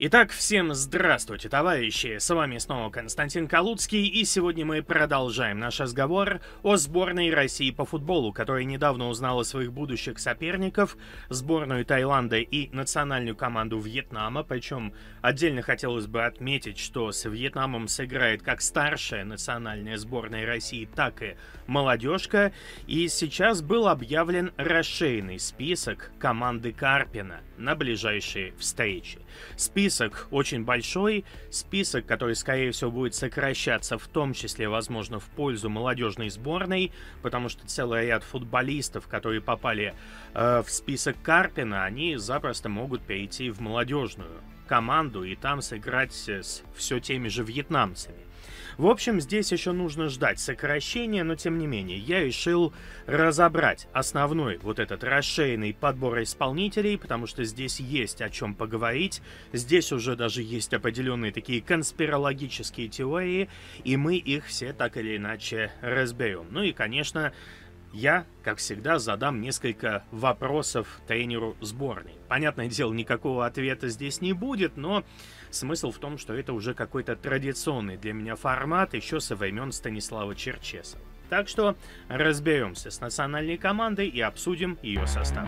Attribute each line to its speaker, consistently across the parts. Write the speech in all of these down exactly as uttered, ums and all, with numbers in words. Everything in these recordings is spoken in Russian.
Speaker 1: Итак, всем здравствуйте, товарищи! С вами снова Константин Калуцкий, и сегодня мы продолжаем наш разговор о сборной России по футболу, которая недавно узнала своих будущих соперников, сборную Таиланда и национальную команду Вьетнама, причем отдельно хотелось бы отметить, что с Вьетнамом сыграет как старшая национальная сборная России, так и молодежка, и сейчас был объявлен расширенный список команды Карпина на ближайшие встречи. Список очень большой, список, который, скорее всего, будет сокращаться, в том числе, возможно, в пользу молодежной сборной, потому что целый ряд футболистов, которые попали э, в список Карпина, они запросто могут перейти в молодежную команду и там сыграть с все теми же вьетнамцами. В общем, здесь еще нужно ждать сокращения, но тем не менее, я решил разобрать основной вот этот расширенный подбор исполнителей, потому что здесь есть о чем поговорить, здесь уже даже есть определенные такие конспирологические теории, и мы их все так или иначе разберем. Ну и, конечно, я, как всегда, задам несколько вопросов тренеру сборной. Понятное дело, никакого ответа здесь не будет, но смысл в том, что это уже какой-то традиционный для меня формат еще со времен Станислава Черчесова. Так что разберемся с национальной командой и обсудим ее состав.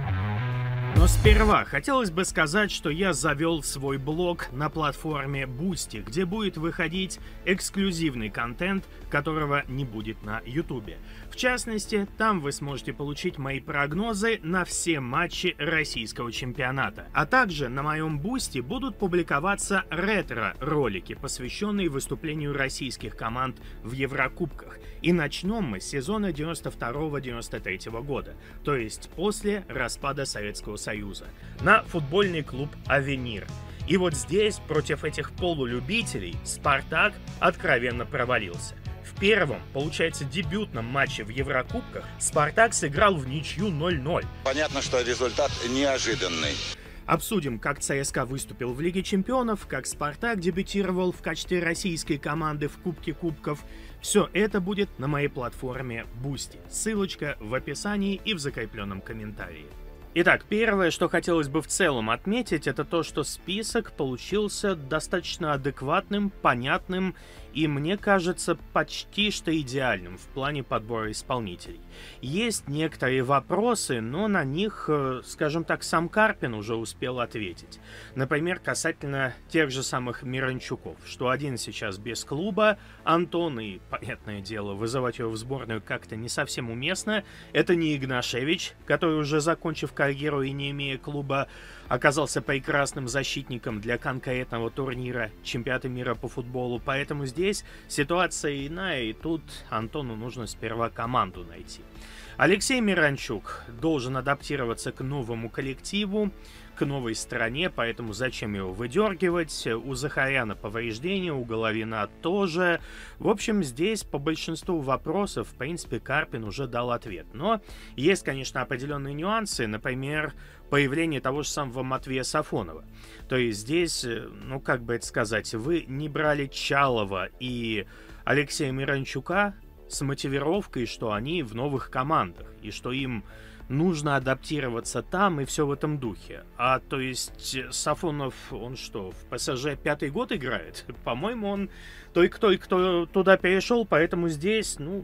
Speaker 1: Но сперва хотелось бы сказать, что я завел свой блог на платформе Boosty, где будет выходить эксклюзивный контент, которого не будет на Ютубе. В частности, там вы сможете получить мои прогнозы на все матчи российского чемпионата. А также на моем Boosty будут публиковаться ретро-ролики, посвященные выступлению российских команд в Еврокубках. И начнем мы с сезона девяносто второго — девяносто третьего года, то есть после распада Советского Союза, на футбольный клуб «Авенир». И вот здесь против этих полулюбителей «Спартак» откровенно провалился. В первом, получается, дебютном матче в Еврокубках «Спартак» сыграл в ничью ноль ноль.
Speaker 2: Понятно, что результат неожиданный.
Speaker 1: Обсудим, как ЦСКА выступил в Лиге чемпионов, как «Спартак» дебютировал в качестве российской команды в Кубке Кубков. Все это будет на моей платформе Boosty. Ссылочка в описании и в закрепленном комментарии. Итак, первое, что хотелось бы в целом отметить, это то, что список получился достаточно адекватным, понятным и, мне кажется, почти что идеальным в плане подбора исполнителей. Есть некоторые вопросы, но на них, скажем так, сам Карпин уже успел ответить. Например, касательно тех же самых Миранчуков, что один сейчас без клуба, Антон, и, понятное дело, вызывать его в сборную как-то не совсем уместно. Это не Игнашевич, который, уже закончив карьеру и не имея клуба, оказался прекрасным защитником для конкретного турнира чемпионата мира по футболу, поэтому здесь ситуация иная, и тут Антону нужно сперва команду найти. Алексей Миранчук должен адаптироваться к новому коллективу, к новой стране, поэтому зачем его выдергивать? У Захаряна повреждения, у Головина тоже. В общем, здесь по большинству вопросов, в принципе, Карпин уже дал ответ. Но есть, конечно, определенные нюансы, например, появление того же самого Матвея Сафонова. То есть здесь, ну как бы это сказать, вы не брали Чалова и Алексея Миранчука с мотивировкой, что они в новых командах, и что им нужно адаптироваться там, и все в этом духе. А то есть Сафонов, он что, в ПСЖ пятый год играет? По-моему, он только кто, кто туда перешел, поэтому здесь, ну,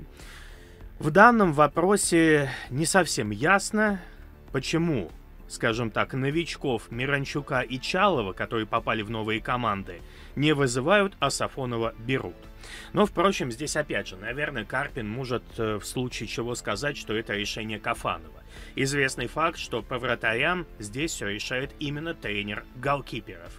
Speaker 1: в данном вопросе не совсем ясно, почему, скажем так, новичков Миранчука и Чалова, которые попали в новые команды, не вызывают, а Сафонова берут. Но, впрочем, здесь опять же, наверное, Карпин может в случае чего сказать, что это решение Кафанова. Известный факт, что по вратарям здесь все решает именно тренер голкиперов.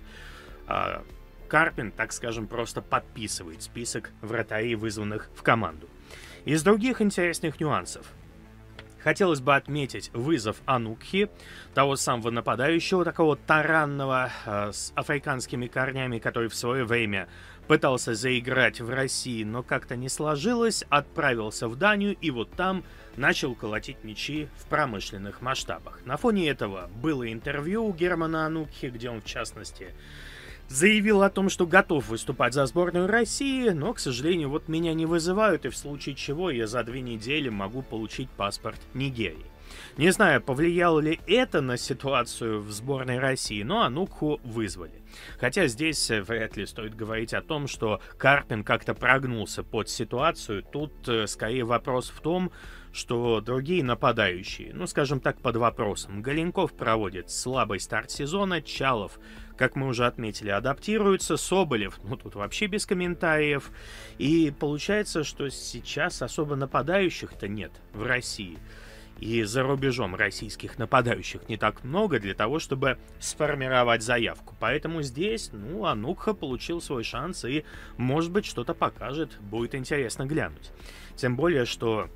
Speaker 1: А Карпин, так скажем, просто подписывает список вратарей, вызванных в команду. Из других интересных нюансов. Хотелось бы отметить вызов Анукхи, того самого нападающего, такого таранного, э, с африканскими корнями, который в свое время пытался заиграть в России, но как-то не сложилось, отправился в Данию и вот там начал колотить мячи в промышленных масштабах. На фоне этого было интервью у Германа Анукхи, где он, в частности, заявил о том, что готов выступать за сборную России, но, к сожалению, вот меня не вызывают, и в случае чего я за две недели могу получить паспорт Нигерии. Не знаю, повлияло ли это на ситуацию в сборной России, но Анукху вызвали. Хотя здесь вряд ли стоит говорить о том, что Карпин как-то прогнулся под ситуацию. Тут скорее вопрос в том, что другие нападающие, ну скажем так, под вопросом. Галенков проводит слабый старт сезона, Чалов, как мы уже отметили, адаптируется, Соболев, ну тут вообще без комментариев. И получается, что сейчас особо нападающих-то нет в России. И за рубежом российских нападающих не так много для того, чтобы сформировать заявку. Поэтому здесь, ну, Анукха получил свой шанс и, может быть, что-то покажет. Будет интересно глянуть. Тем более, что,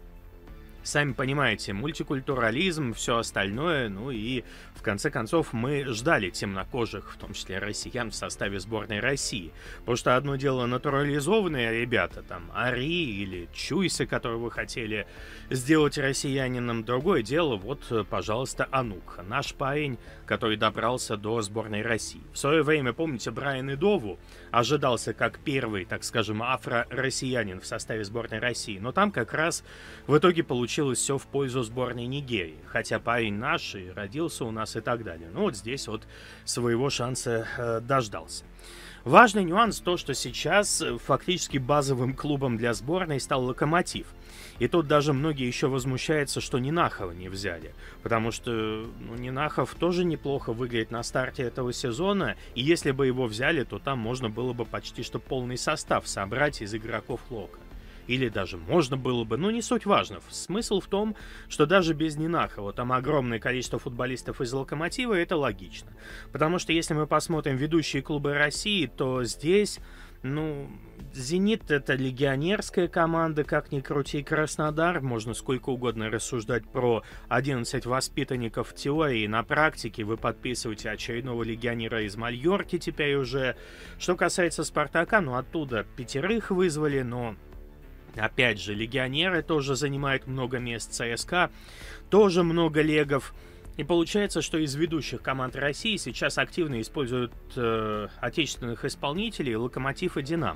Speaker 1: сами понимаете, мультикультурализм, все остальное, ну и в конце концов мы ждали темнокожих, в том числе россиян, в составе сборной России. Потому что одно дело натурализованные ребята, там, Ари или Чуйсы, которые вы хотели сделать россиянином, другое дело, вот, пожалуйста, Анукха, наш парень, который добрался до сборной России. В свое время, помните, Брайан Идову ожидался как первый, так скажем, афро-россиянин в составе сборной России, но там как раз в итоге получилось все в пользу сборной Нигерии, хотя парень наш и родился у нас и так далее. Ну вот здесь вот своего шанса э, дождался. Важный нюанс то, что сейчас фактически базовым клубом для сборной стал Локомотив. И тут даже многие еще возмущаются, что Нинахова не взяли. Потому что ну, Нинахов тоже неплохо выглядит на старте этого сезона. И если бы его взяли, то там можно было бы почти что полный состав собрать из игроков Лока. Или даже можно было бы, но не суть важно. Смысл в том, что даже без Нинахова там огромное количество футболистов из Локомотива, это логично. Потому что если мы посмотрим ведущие клубы России, то здесь, ну, Зенит — это легионерская команда, как ни крути. Краснодар, можно сколько угодно рассуждать про одиннадцать воспитанников в теории, на практике вы подписываете очередного легионера из Мальорки теперь уже. Что касается Спартака, ну, оттуда пятерых вызвали, но... Опять же, легионеры тоже занимают много мест, ЦСКА тоже много легов. И получается, что из ведущих команд России сейчас активно используют э, отечественных исполнителей Локомотив и Динамо.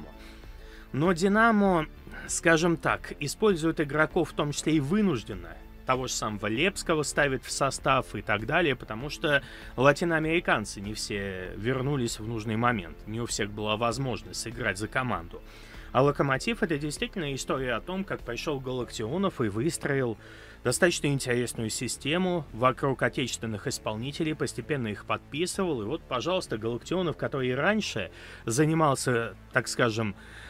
Speaker 1: Но Динамо, скажем так, использует игроков в том числе и вынужденно. Того же самого Лепского ставит в состав и так далее, потому что латиноамериканцы не все вернулись в нужный момент. Не у всех была возможность сыграть за команду. А Локомотив — это действительно история о том, как пришел Галактионов и выстроил достаточно интересную систему вокруг отечественных исполнителей, постепенно их подписывал. И вот, пожалуйста, Галактионов, который раньше занимался, так скажем,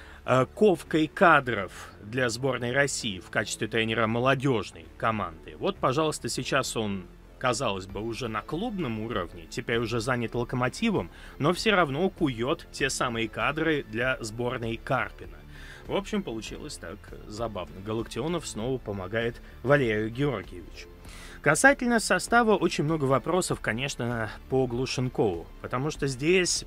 Speaker 1: ковкой кадров для сборной России в качестве тренера молодежной команды. Вот, пожалуйста, сейчас он, казалось бы, уже на клубном уровне, теперь уже занят Локомотивом, но все равно кует те самые кадры для сборной Карпина. В общем, получилось так забавно. Галактионов снова помогает Валерию Георгиевичу. Касательно состава, очень много вопросов, конечно, по Глушенкову, потому что здесь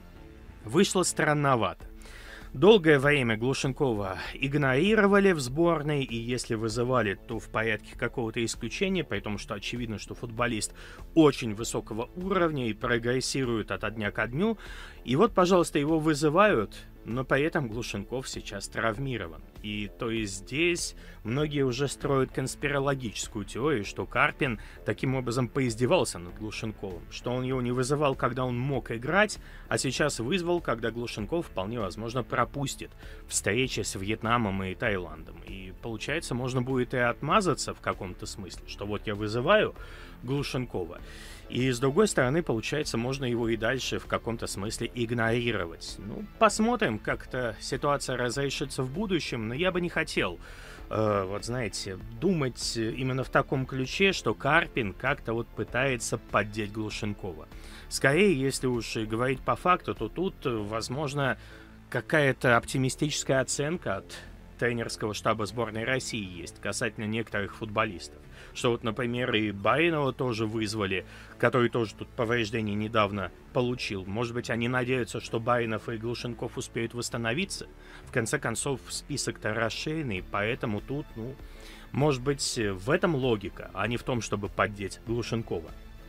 Speaker 1: вышло странновато. Долгое время Глушенкова игнорировали в сборной, и если вызывали, то в порядке какого-то исключения, при том, что очевидно, что футболист очень высокого уровня и прогрессирует ото дня ко дню. И вот, пожалуйста, его вызывают, но при этом Глушенков сейчас травмирован. И то есть здесь многие уже строят конспирологическую теорию, что Карпин таким образом поиздевался над Глушенковым, что он его не вызывал, когда он мог играть, а сейчас вызвал, когда Глушенков вполне возможно пропустит встречи с Вьетнамом и Таиландом. И получается, можно будет и отмазаться в каком-то смысле, что вот я вызываю Глушенкова. И с другой стороны, получается, можно его и дальше в каком-то смысле игнорировать. Ну, посмотрим, как эта ситуация разрешится в будущем, но я бы не хотел, э, вот знаете, думать именно в таком ключе, что Карпин как-то вот пытается поддеть Глушенкова. Скорее, если уж и говорить по факту, то тут, возможно, какая-то оптимистическая оценка от тренерского штаба сборной России есть касательно некоторых футболистов. Что вот, например, и Баринова тоже вызвали, который тоже тут повреждение недавно получил. Может быть, они надеются, что Баринов и Глушенков успеют восстановиться. В конце концов, список-то расширенный, поэтому тут, ну, может быть, в этом логика, а не в том, чтобы поддеть Глушенкова.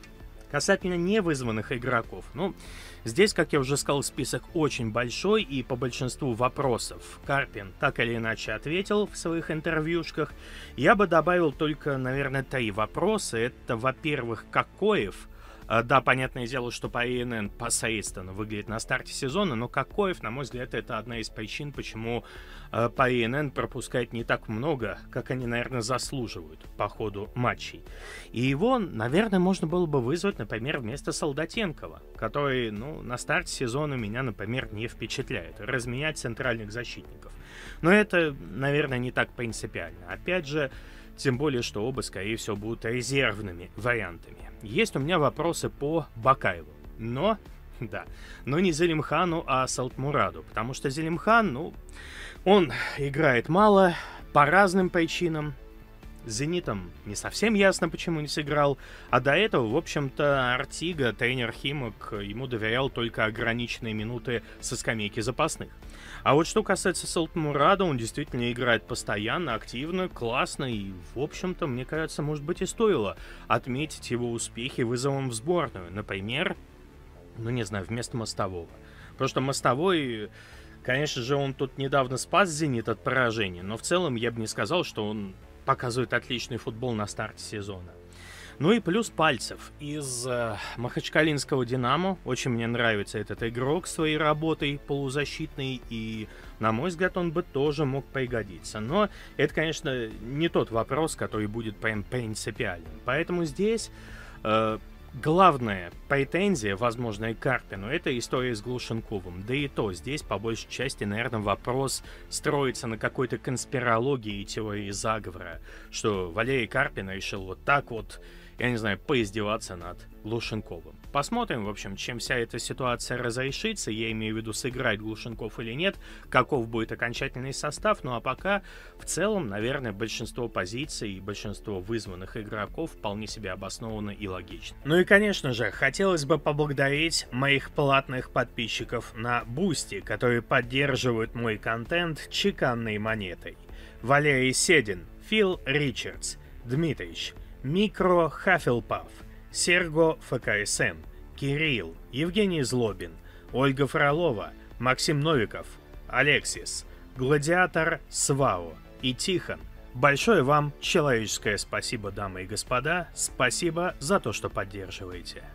Speaker 1: Касательно невызванных игроков, ну, здесь, как я уже сказал, список очень большой, и по большинству вопросов Карпин так или иначе ответил в своих интервьюшках. Я бы добавил только, наверное, три вопроса. Это, во-первых, Кокоев. Да, понятное дело, что по эй эн эн посредственно выглядит на старте сезона, но Кокоев, на мой взгляд, это одна из причин, почему э, по эй эн эн пропускает не так много, как они, наверное, заслуживают по ходу матчей. И его, наверное, можно было бы вызвать, например, вместо Солдатенкова, который, ну, на старте сезона меня, например, не впечатляет. Разменять центральных защитников. Но это, наверное, не так принципиально. Опять же, тем более, что оба, скорее всего, будут резервными вариантами. Есть у меня вопросы по Бакаеву. Но, да, но не Зелимхану, а Салтмураду. Потому что Зелимхан, ну, он играет мало по разным причинам. С «Зенитом» не совсем ясно, почему не сыграл. А до этого, в общем-то, Артига, тренер Химок, ему доверял только ограниченные минуты со скамейки запасных. А вот что касается Салтмурада, он действительно играет постоянно, активно, классно. И, в общем-то, мне кажется, может быть и стоило отметить его успехи вызовом в сборную. Например, ну не знаю, вместо Мостового. Потому что Мостовой... Конечно же, он тут недавно спас «Зенит» от поражения, но в целом я бы не сказал, что он показывает отличный футбол на старте сезона. Ну и плюс Пальцев из э, махачкалинского «Динамо». Очень мне нравится этот игрок своей работой полузащитной, и, на мой взгляд, он бы тоже мог пригодиться. Но это, конечно, не тот вопрос, который будет прям принципиальным. Поэтому здесь... Э, Главная претензия, возможно, и Карпину, это история с Глушенковым. Да и то, здесь, по большей части, наверное, вопрос строится на какой-то конспирологии и теории заговора, что Валерий Карпин решил вот так вот, я не знаю, поиздеваться над Глушенковым. Посмотрим, в общем, чем вся эта ситуация разрешится, я имею в виду, сыграет Глушенков или нет, каков будет окончательный состав, ну а пока, в целом, наверное, большинство позиций и большинство вызванных игроков вполне себе обосновано и логично. Ну и, конечно же, хотелось бы поблагодарить моих платных подписчиков на Boosty, которые поддерживают мой контент чеканной монетой. Валерий Седин, Фил Ричардс, Дмитрич, Микро Хафелпаф, Серго ФКСМ, Кирилл, Евгений Злобин, Ольга Фролова, Максим Новиков, Алексис, Гладиатор Свао и Тихон. Большое вам человеческое спасибо, дамы и господа. Спасибо за то, что поддерживаете.